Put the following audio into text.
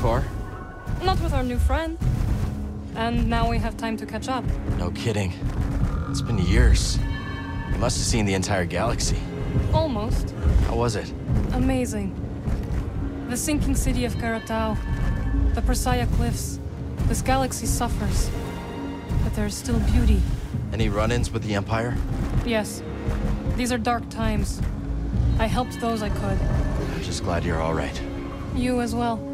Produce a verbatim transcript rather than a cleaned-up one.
far? Not with our new friend. And now we have time to catch up. No kidding. It's been years. You must have seen the entire galaxy. Almost. How was it? Amazing. The sinking city of Karatao. The Persaya Cliffs. This galaxy suffers. But there is still beauty. Any run-ins with the Empire? Yes. These are dark times. I helped those I could. I'm just glad you're all right. You as well.